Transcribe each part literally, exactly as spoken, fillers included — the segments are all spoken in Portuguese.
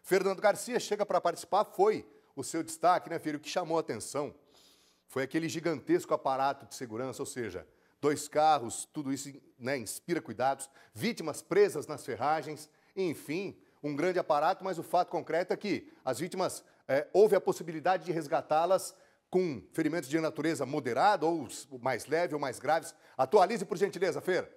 Fernando Garcia chega para participar, foi o seu destaque, né, filho? O que chamou a atenção foi aquele gigantesco aparato de segurança, ou seja, dois carros, tudo isso, né, inspira cuidados, vítimas presas nas ferragens, enfim, um grande aparato, mas o fato concreto é que as vítimas, é, houve a possibilidade de resgatá-las com ferimentos de natureza moderada ou mais leve ou mais graves. Atualize, por gentileza, Fer.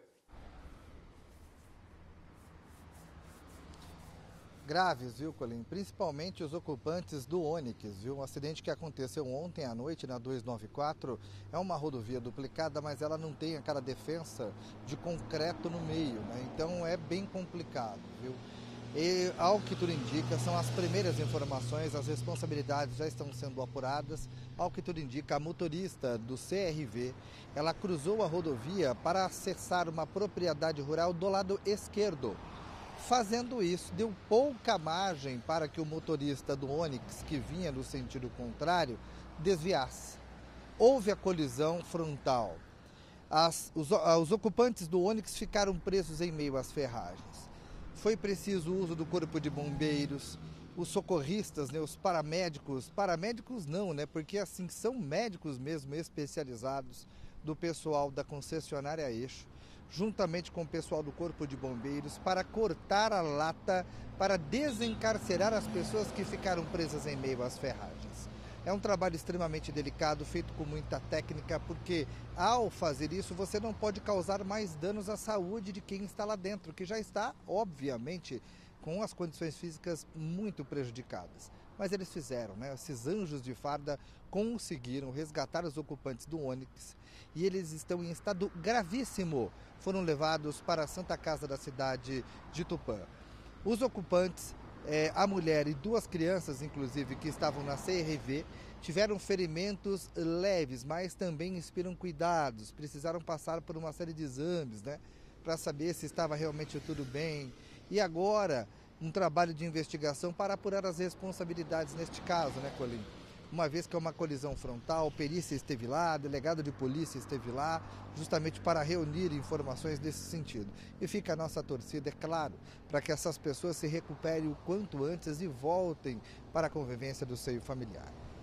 Graves, viu, Colim? Principalmente os ocupantes do Onix, viu? Um acidente que aconteceu ontem à noite na duzentos e noventa e quatro. É uma rodovia duplicada, mas ela não tem aquela defensa de concreto no meio, né? Então é bem complicado, viu? E, ao que tudo indica, são as primeiras informações, as responsabilidades já estão sendo apuradas. Ao que tudo indica, a motorista do C R V, ela cruzou a rodovia para acessar uma propriedade rural do lado esquerdo. Fazendo isso, deu pouca margem para que o motorista do Onix, que vinha no sentido contrário, desviasse. Houve a colisão frontal. As, os, os ocupantes do Onix ficaram presos em meio às ferragens. Foi preciso o uso do corpo de bombeiros, os socorristas, né, os paramédicos, paramédicos não, né, porque assim são médicos mesmo especializados do pessoal da concessionária Eixo, juntamente com o pessoal do Corpo de Bombeiros, para cortar a lata, para desencarcerar as pessoas que ficaram presas em meio às ferragens. É um trabalho extremamente delicado, feito com muita técnica, porque ao fazer isso você não pode causar mais danos à saúde de quem está lá dentro, que já está, obviamente, com as condições físicas muito prejudicadas. Mas eles fizeram, né? Esses anjos de farda conseguiram resgatar os ocupantes do Onix e eles estão em estado gravíssimo. Foram levados para a Santa Casa da cidade de Tupã. Os ocupantes, é, a mulher e duas crianças, inclusive, que estavam na C R V, tiveram ferimentos leves, mas também inspiram cuidados. Precisaram passar por uma série de exames, né? Para saber se estava realmente tudo bem. E agora, um trabalho de investigação para apurar as responsabilidades neste caso, né, Colim? Uma vez que é uma colisão frontal, perícia esteve lá, delegado de polícia esteve lá, justamente para reunir informações nesse sentido. E fica a nossa torcida, é claro, para que essas pessoas se recuperem o quanto antes e voltem para a convivência do seio familiar.